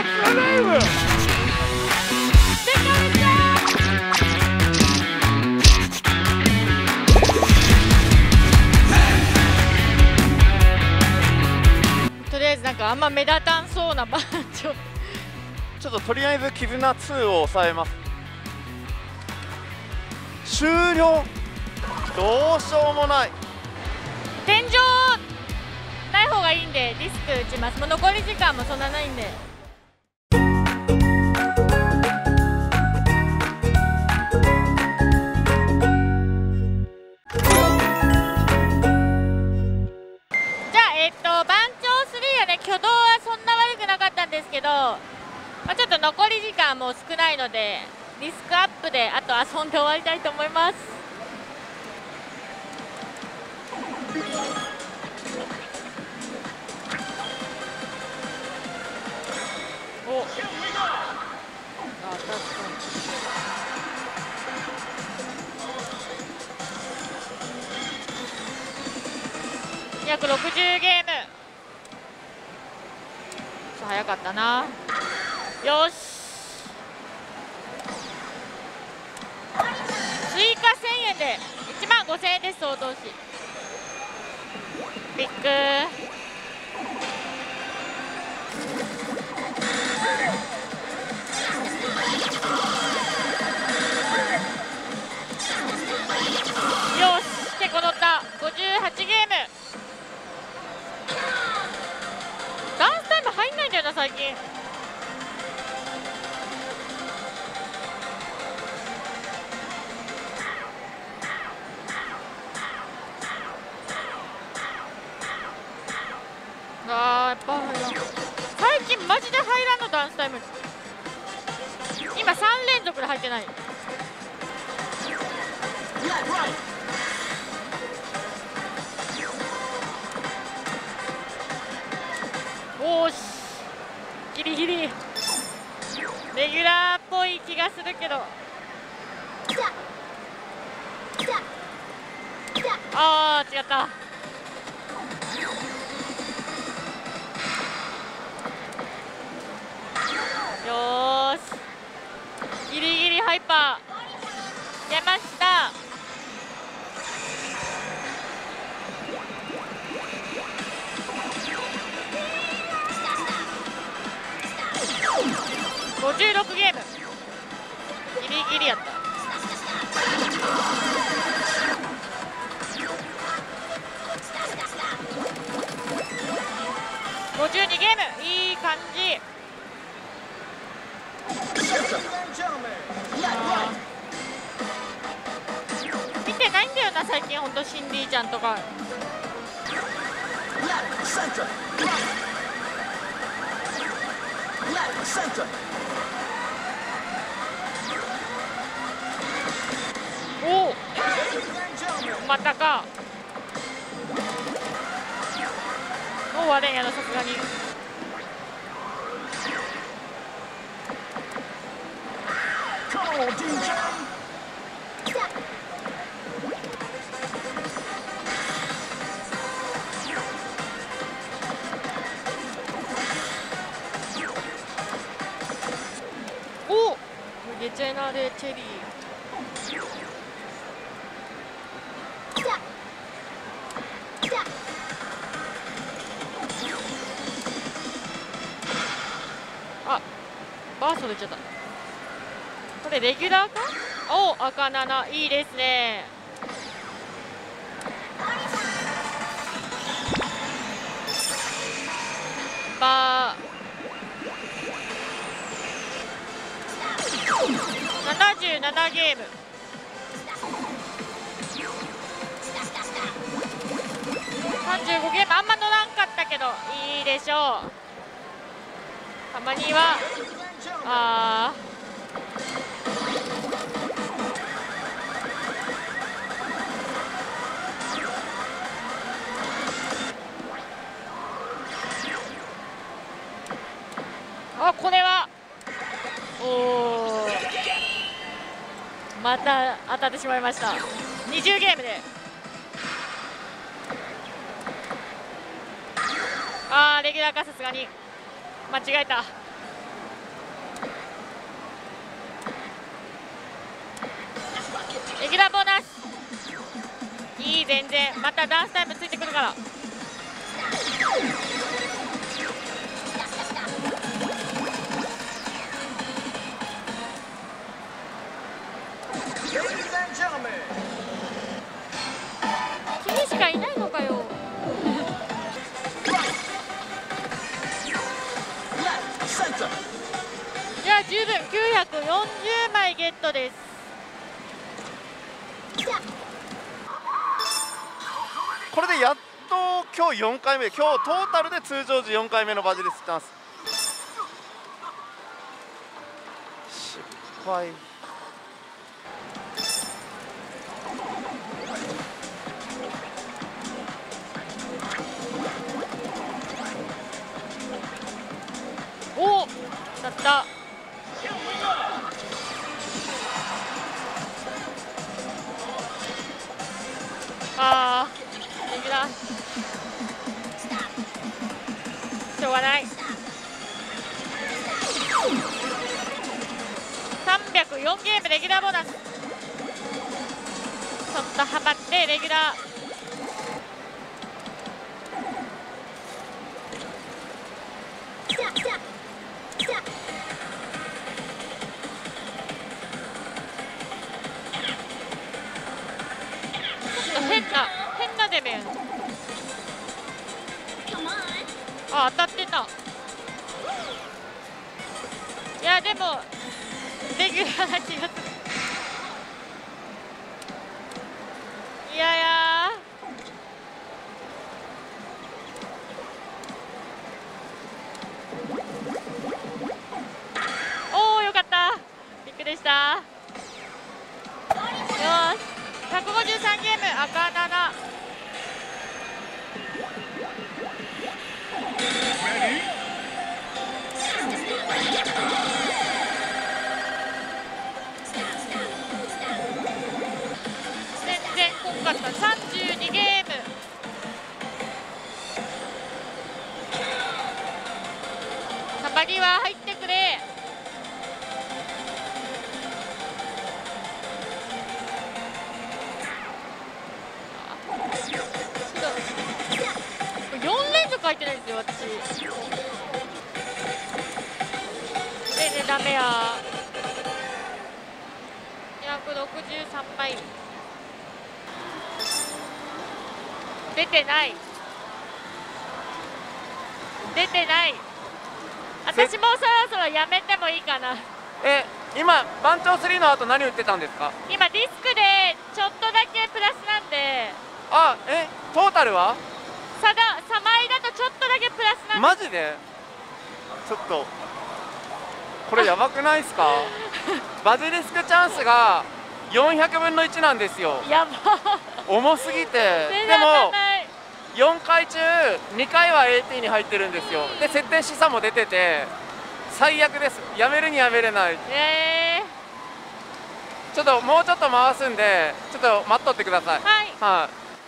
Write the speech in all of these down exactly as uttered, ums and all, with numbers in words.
ツネームとりあえずなんかあんま目立たんそうなバージョン。 ちょっととりあえず絆ツーを抑えます。終了。どうしようもない。 天井ない方がいいんでリスク打ちます。もう残り時間もそんなないんで。じゃあえっと番長スリーはね、挙動はそんな悪くなかったんですけど、まあ、ちょっと残り時間も少ないのでリスクアップであと遊んで終わりたいと思います。お、あ、確かににひゃくろくじゅうゲーム、ちょっと早かったな。よし、追加せんえんでいちまんごせんえんです。総投資ビッグよし、結構乗った。ごじゅうはちゲーム。ダンスタイム入んないんだよな最近。あー、やっぱ入らん。最近マジで入らんのダンスタイム。今さん連続で入ってない。おーし、ギリギリレギュラーっぽい気がするけど、あー違った。よーし、ギリギリハイパー出ました。ごじゅうろくゲーム、ギリギリやった。ごじゅうにゲーム、いい感じ。見てないんだよな最近、ほんとシンディちゃんとか。おお、またか。もう終われんやろさすがに。お、ゲチェナでチェリー。あ、バースト出ちゃった。これレギュラーか。お、赤なな、いいですね。バーななじゅうななゲーム。さんじゅうごゲーム、あんま乗らんかったけどいいでしょう。たまにはあーあ、これはおお、また当たってしまいました。にじゅうゲームで、あーレギュラーか、さすがに間違えた。 ギュラーボーナスいい。全然またダンスタイムついてくるから。君しかいないのかよ。じゃあ十分きゅうひゃくよんじゅうまいゲットです。 これでやっと今日よんかいめ、今日トータルで通常時よんかいめのバジリスクチャンス。失敗。 おお、だった。あー、レギュラーしょうがない。さんびゃくよんゲームレギュラーボーナス。ちょっとはまってレギュラー。変な変なデメン。あ、当たってんな。いやでもレギュラーな気がする。いやいやおお、よかった。びっくりした。よし、ひゃくごじゅうさんゲーム赤なな。全然こんかった。さんじゅうにゲーム。サバギは入ってくれ。よん連続入ってないんですよ私。全然ダメや。にひゃくろくじゅうさんまい出てない。出てない。私もそろそろやめてもいいかな。 え、今番長スリーの後何売ってたんですか？ 今ディスクでちょっとだけプラスなんで。 あ、え、トータルはさださまいだとちょっとだけプラスなんで。 マジでちょっとこれやばくないですか？バジリスクチャンスがよんひゃくぶんのいちなんですよ。 やば重すぎて。 全然でも当たんない。 よんかい中にかいは エーティー に入ってるんですよ。で設定資産も出てて最悪です。やめるにやめれない。 えちょっともうちょっと回すんでちょっと待っとってください。 ー、はい。 はい。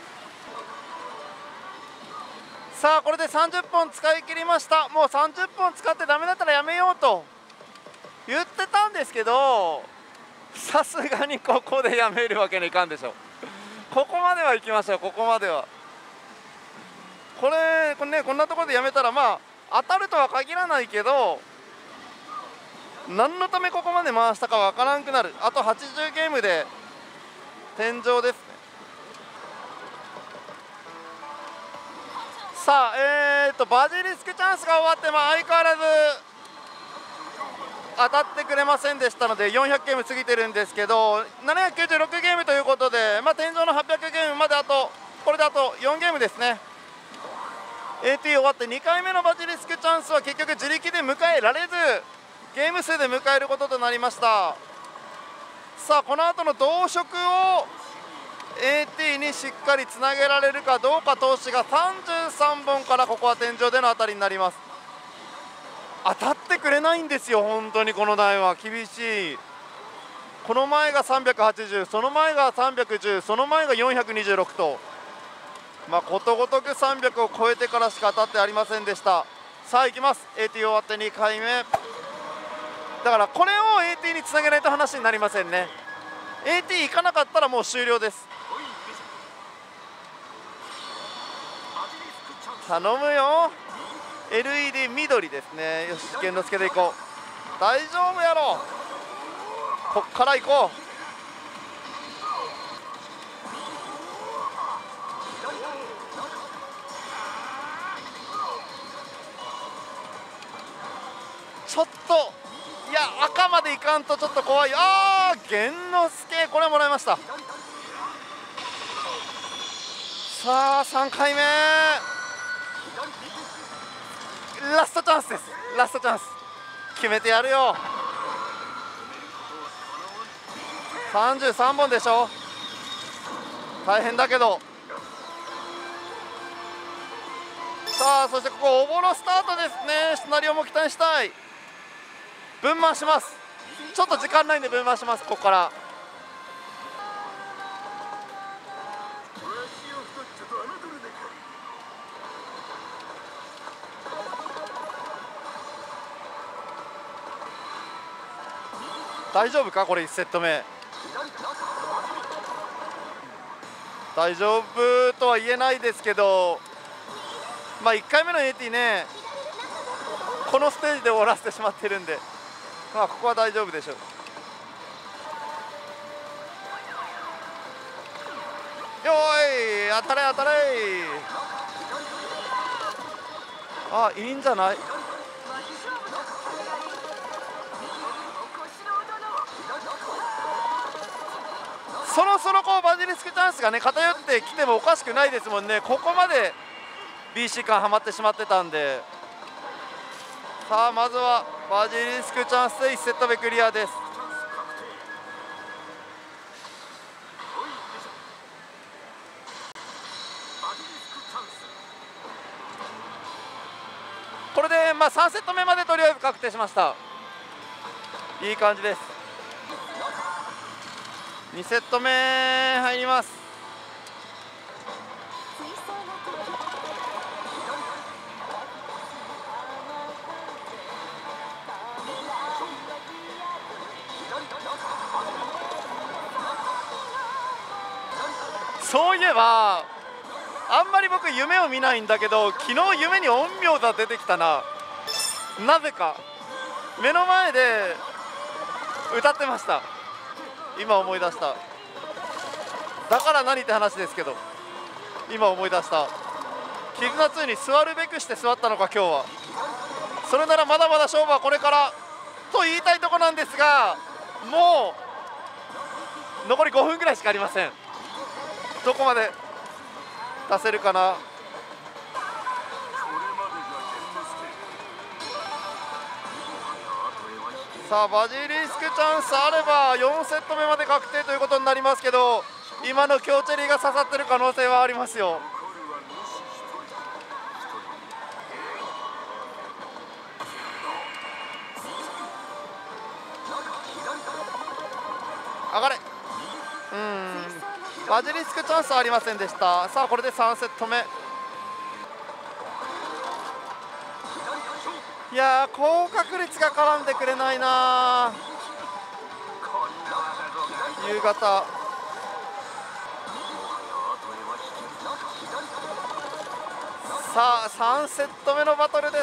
さあこれでさんじゅっぽん使い切りました。もうさんじゅっぽん使ってダメだったらやめようと言ってたんですけど、さすがにここでやめるわけにいかんでしょ。ここまでは行きましょう。ここまではこれこれね、こんなところでやめたらまあ当たるとは限らないけど、何のためここまで回したかわからんくなる。あとはちじゅうゲームで天井ですね。さあえーとバジリスクチャンスが終わって、まあ相変わらず当たってくれませんでしたのでよんひゃくゲーム過ぎてるんですけど、ななひゃくきゅうじゅうろくゲームということで、まあ、天井のはっぴゃくゲームまであとこれであとよんゲームですね。 エーティー 終わってにかいめのバジリスクチャンスは結局自力で迎えられずゲーム数で迎えることとなりました。さあこの後の同色を エーティー にしっかりつなげられるかどうか。投資がさんじゅうさんぼんからここは天井での当たりになります。当たってくれないんですよ本当に。この台は厳しい。この前がさんびゃくはちじゅう、その前がさんびゃくじゅう、その前がよんひゃくにじゅうろくと、まあことごとくさんびゃくを超えてからしか当たってありませんでした。さあいきます。 エーティー 終わってにかいめだからこれを エーティー につなげないと話になりませんね。 エーティー 行かなかったらもう終了です。頼むよ。 エルイーディー 緑ですね。よし、玄之介で行こう。大丈夫やろ。こっから行こう。ちょっと、いや、赤までいかんとちょっと怖い。あー、玄之介、これもらいました。さあ、さんかいめ、ラストチャンスです。ラストチャンス決めてやるよ。さんじゅうさんぼんでしょ。大変だけど。さあ、そしてここおぼろスタートですね。シナリオも期待したい。分回します。ちょっと時間ないんで分回します。ここから大丈夫か、これいちセット目。大丈夫とは言えないですけど、まあいっかいめの エーティー ね、このステージで終わらせてしまってるんで、まあここは大丈夫でしょう。よーい、当たれ当たれ。あ、いいんじゃない。そろそろこうバジリスクチャンスがね偏ってきてもおかしくないですもんね。ここまで ビーシー 感はまってしまってたんで。さあ、まずはバジリスクチャンスでいちセット目クリアです。これでまあさんセット目までとりあえず確定しました。いい感じです。にセット目入ります。そういえばあんまり僕夢を見ないんだけど、昨日夢に陰陽座出てきたな。なぜか目の前で歌ってました。今思い出した。だから何って話ですけど、今思い出した。絆ツーに座るべくして座ったのか今日は。それならまだまだ勝負はこれからと言いたいとこなんですが、もう残りごふんぐらいしかありません。どこまで出せるかな。さあ、バジリスクチャンスあればよんセット目まで確定ということになりますけど、今の強チェリーが刺さってる可能性はありますよ。上がれ。うん、バジリスクチャンスはありませんでした。さあ、これでさんセット目。いやー、高確率が絡んでくれないな。夕方。さあ、さんセット目のバトルです。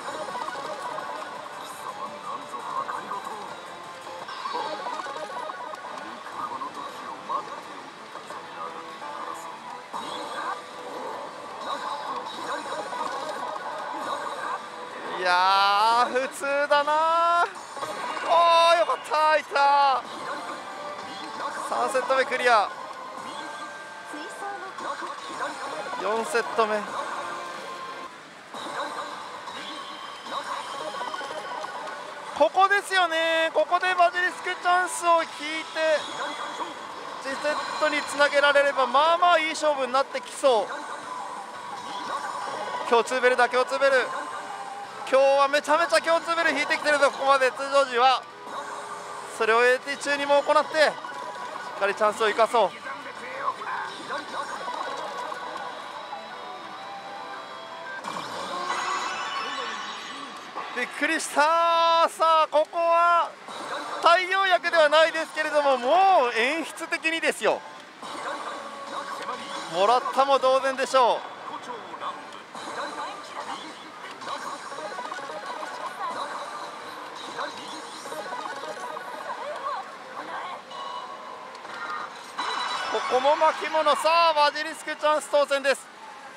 いやー、普通だな。おー、よかった、いったさんセット目クリア。よんセット目。ここですよね。ここでバジリスクチャンスを引いて次セットにつなげられればまあまあいい勝負になってきそう。共通ベルだ、共通ベル。今日はめちゃめちゃ共通ベル引いてきてるぞ。ここまで通常時はそれを エーティー 中にも行ってしっかりチャンスを生かそう。びっくりした。さあ、ここは太陽薬ではないですけれども、もう演出的にですよ、もらったも同然でしょう。ここも巻物、さあバジリスクチャンス当選です。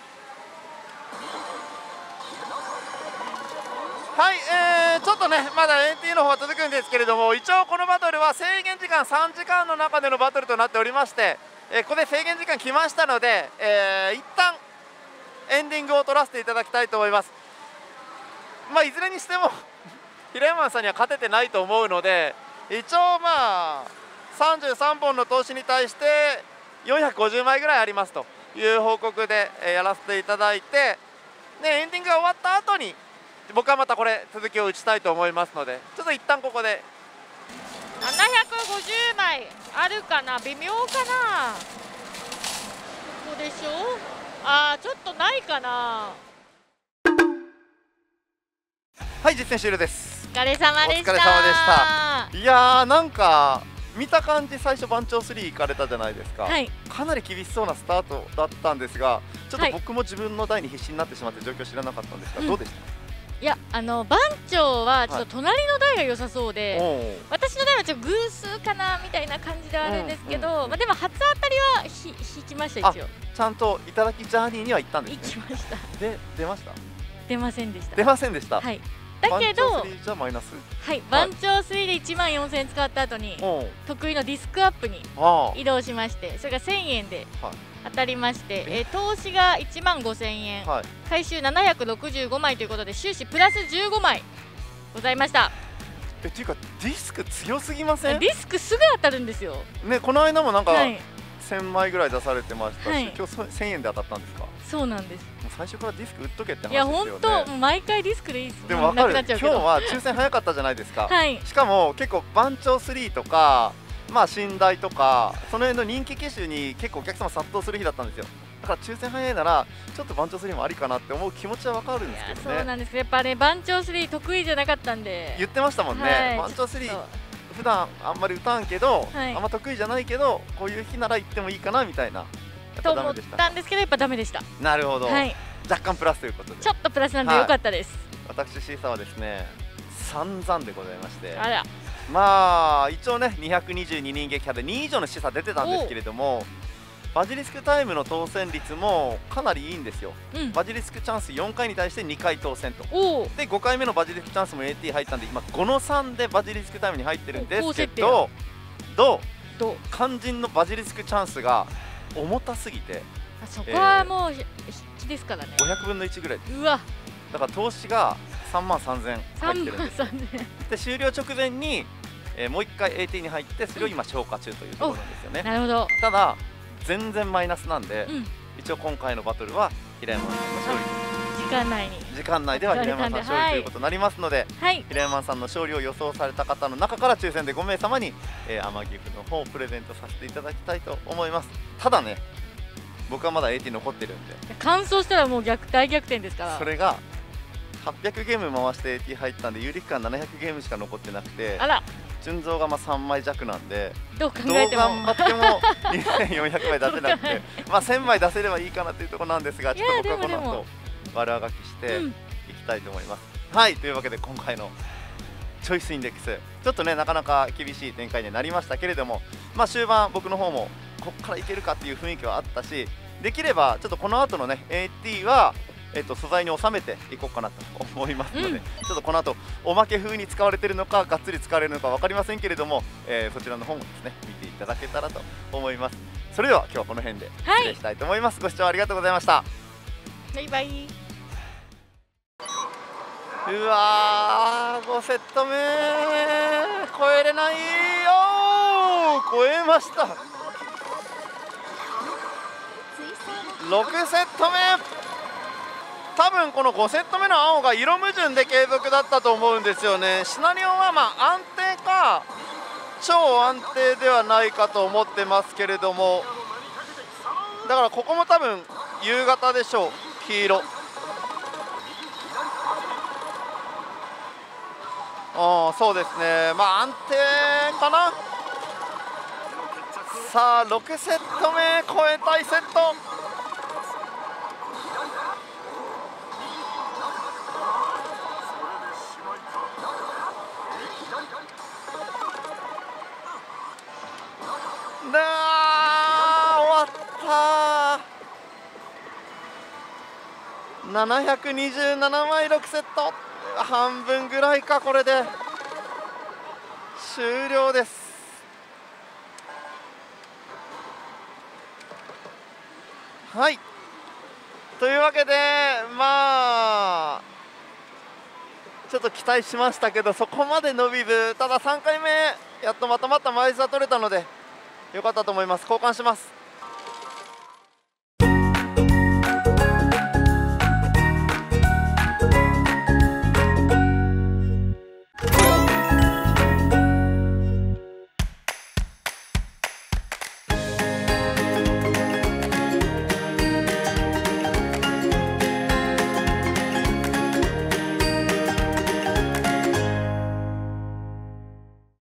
はい、えー、ちょっとねまだ エーティー の方は続くんですけれども、一応このバトルは制限時間さんじかんの中でのバトルとなっておりまして、えー、ここで制限時間来ましたので、えー、一旦エンディングを取らせていただきたいと思います。まあいずれにしても平山さんには勝ててないと思うので、一応まあさんじゅうさんぼんの投資に対してよんひゃくごじゅうまいぐらいありますという報告でやらせていただいて、でエンディングが終わった後に僕はまたこれ続きを打ちたいと思いますので、ちょっと一旦ここでななひゃくごじゅうまいあるかな、微妙かな、ここでしょ、あーちょっとないかな。 はい、実践終了です。 お疲れ様でした。 お疲れ様でした。いやーなんか見た感じ最初番長スリー行かれたじゃないですか、はい、かなり厳しそうなスタートだったんですが、ちょっと僕も自分の台に必死になってしまって状況知らなかったんですが、うん、どうでした？ いや、あの番長はちょっと隣の台が良さそうで、はい、私の台はちょっと偶数かなみたいな感じではあるんですけど、うんうんうん、まあ、でも初当たりはひ引きました一応。 ちゃんといただきジャーニーには行ったんですね。 行きました。 で出ました？ 出ませんでした。 出ませんでした。 はい。だけど、 番長スリーじゃマイナス。 はい、番長スリーでいちまんよんせんえん使った後に、はい、得意のディスクアップに移動しまして、それがせんえんで当たりまして、え投資がいちまんごせんえん、はい、回収ななひゃくろくじゅうごまいということで収支プラスじゅうごまいございました。 えっていうかディスク強すぎません？ ディスクすぐ当たるんですよね。この間もなんか、はい、せんまいぐらい出されてましたし、はい、今日せんえんで当たったんですか？ そうなんです。 もう最初からディスク売っとけって話ですよね。 いや本当毎回ディスクでいいです。 でも分かる。今日は抽選早かったじゃないですか。はい、しかも結構番長スリーとかまあ寝台とかその辺の人気機種に結構お客様殺到する日だったんですよ。だから抽選早いならちょっと番長スリーもありかなって思う気持ちは分かるんですけどね。 そうなんですけどやっぱね番長スリー得意じゃなかったんで言ってましたもんね、はい、番長スリー普段あんまり打たんけど、はい、あんま得意じゃないけどこういう日なら行ってもいいかなみたいなと思ったんですけどやっぱダメでした。 なるほど、はい、若干プラスということでちょっとプラスなんで良かったです、 はい、私 C さんはですね散々でございまして、 あらまあ一応ねにひゃくにじゅうににん撃破でに以上の示唆出てたんですけれども、バジリスクタイムの当選率もかなりいいんですよ、うん、バジリスクチャンスよんかいに対してにかい当選とでごかいめのバジリスクチャンスも エーティー 入ったんで今ごのさんでバジリスクタイムに入ってるんですけど、どう肝心のバジリスクチャンスが重たすぎて、 そこはもう筆記ですからね、 ごひゃくぶんのいちぐらいです。 うわだから投資がさんまんさんぜん入ってるんです。で終了直前に、えー、もういっかい エーティー に入ってそれを今消化中というところなんですよね。 なるほど。 ただ全然マイナスなんで、うん、一応今回のバトルは平山さんの勝利、 時間内に時間内では平山さんの勝利ということになりますので、はい、平山さんの勝利を予想された方の中から抽選でごめいさまに、えー、天岐阜の方をプレゼントさせていただきたいと思います。ただね僕はまだ エーティー 残ってるんで、 完走したらもう逆大逆転ですから。 それがはっぴゃくゲーム回して エーティー 入ったんで有力感ななひゃくゲームしか残ってなくて、 あら純増がまあさんまい弱なんで、 どう考えてもどう頑張ってもにせんよんひゃくまい出せなくてまあせんまい出せればいいかなというところなんですが、ちょっと僕はこの後悪あがきしていきたいと思います、うん、はい。というわけで今回のチョイスインデックスちょっとねなかなか厳しい展開になりましたけれども、まあ終盤僕の方もここからいけるかっていう雰囲気はあったし、できればちょっとこの後のね エーティー はえっと素材に収めていこうかなと思いますので、うん、ちょっとこの後おまけ風に使われているのかがっつり使われるのか分かりませんけれども、えー、そちらの方もですね見ていただけたらと思います。それでは今日はこの辺で失礼したいと思います、はい、ご視聴ありがとうございました。 バイバイ。 うわーごセット目超えれないよ。超えました。ろくセット目、多分このごセット目の青が色矛盾で継続だったと思うんですよね。シナリオはまあ安定か超安定ではないかと思ってますけれども、だからここも多分夕方でしょう。黄色あそうですね、まあ安定かな。さあろくセット目超えたいセット。だー終わったー。ななひゃくにじゅうななまいろくセット、半分ぐらいか。これで終了です。はい、というわけでまあちょっと期待しましたけどそこまで伸びず、たださんかいめやっとまとまった枚数は取れたのでよかったと思います。交換します。